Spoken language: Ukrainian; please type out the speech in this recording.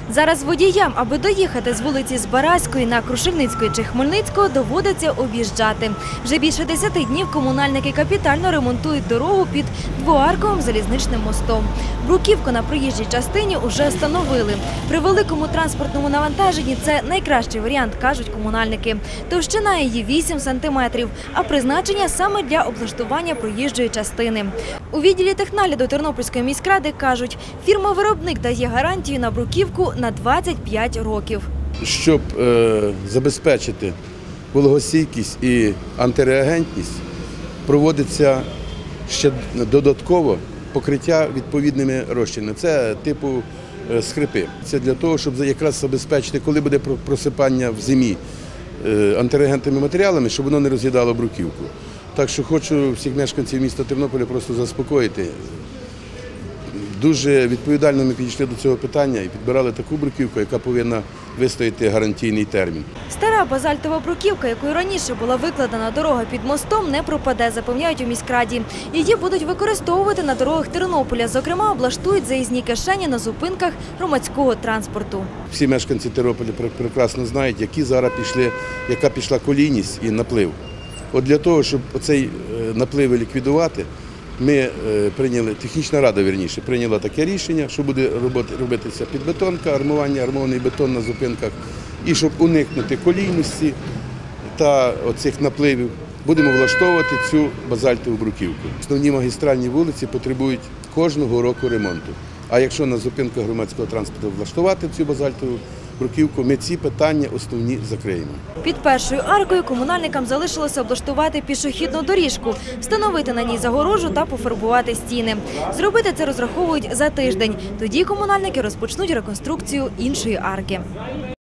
Зараз водіям, аби доїхати з вулиці Збаразької на Крушельницької чи Хмельницького, доводиться об'їжджати. Вже більше 10 днів комунальники капітально ремонтують дорогу під двоарковим залізничним мостом. Бруківку на проїжджій частині уже встановили. При великому транспортному навантаженні це найкращий варіант, кажуть комунальники. Товщина її 8 сантиметрів, а призначення саме для облаштування проїжджої частини. У відділі технагляду Тернопільської міськради кажуть, фірма-виробник дає гарантію на бруківку на 25 років. Щоб забезпечити вологостійкість і антиреагентність, проводиться ще додатково покриття відповідними розчинами. Це типу скрипи. Це для того, щоб якраз забезпечити, коли буде просипання в зимі антиреагентними матеріалами, щоб воно не роз'їдало бруківку. Так що хочу всіх мешканців міста Тернополя просто заспокоїти. Дуже відповідально ми підійшли до цього питання і підбирали таку бруківку, яка повинна вистояти гарантійний термін. Стара базальтова бруківка, якою раніше була викладена дорога під мостом, не пропаде, запевняють у міськраді. Її будуть використовувати на дорогах Тернополя. Зокрема, облаштують заїзні кишені на зупинках громадського транспорту. Всі мешканці Тернополя прекрасно знають, яка пішла колійність і наплив. От для того, щоб цей наплив ліквідувати, ми прийняли, технічна рада, прийняла таке рішення, що буде робитися підбетонка, армований бетон на зупинках. І щоб уникнути колійності та оцих напливів, будемо влаштовувати цю базальтову бруківку. Основні магістральні вулиці потребують кожного року ремонту. А якщо на зупинках громадського транспорту влаштувати цю базальтову бруківку, ми ці питання основні закриємо. Під першою аркою комунальникам залишилося облаштувати пішохідну доріжку, встановити на ній загорожу та пофарбувати стіни. Зробити це розраховують за тиждень. Тоді комунальники розпочнуть реконструкцію іншої арки.